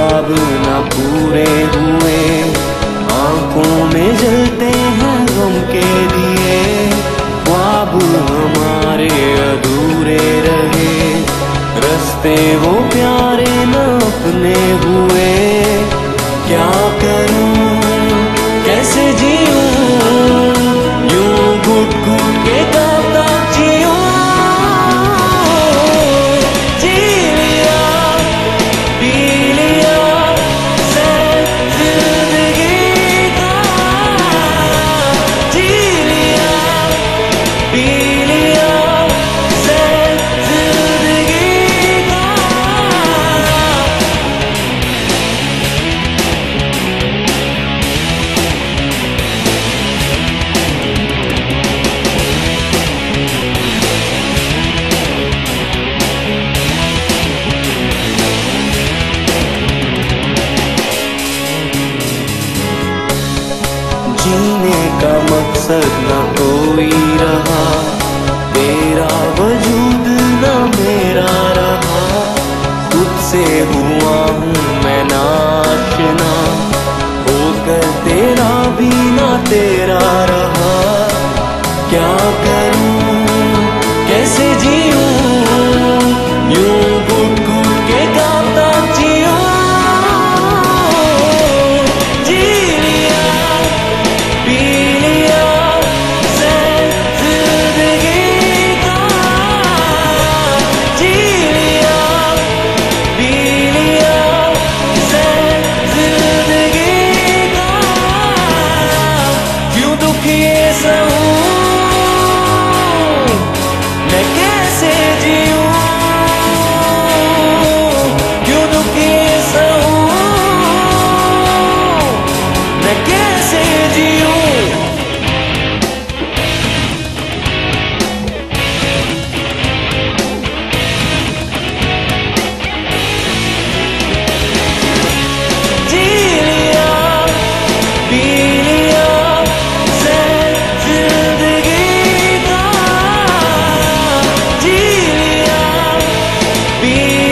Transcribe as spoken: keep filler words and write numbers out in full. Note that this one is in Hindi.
ख्वाब ना पूरे हुए, आंखों में जलते हैं गम के दिए। ख्वाब हमारे अधूरे रहे, रास्ते वो प्यारे न अपने हुए। क्या करूं कैसे जीऊं, यूं घुट घुट के गाता जीऊं। जी लिया पी लिया सैर जिंदगी का, जी लिया पी लिया सैर जिंदगी का। जीने का मकसद न कोई रहा, तेरा वजूद न मेरा रहा। खुद से हुआ हूँ मैं नाशना, होकर तेरा भी ना तेरा रहा। क्या करूँ कैसे जीऊं, यूं घुट घुट के गाता जीऊं। जी लिया पी लिया सैर जिंदगी का, जी लिया पी लिया सैर जिंदगी का। क्यों दुखी ऐसा हूँ मैं कैसे जीऊं, क्यों दुखी ऐसा हूँ मैं कैसे जीऊं। जी लिया पी लिया सैर जिंदगी का, जी लिया पी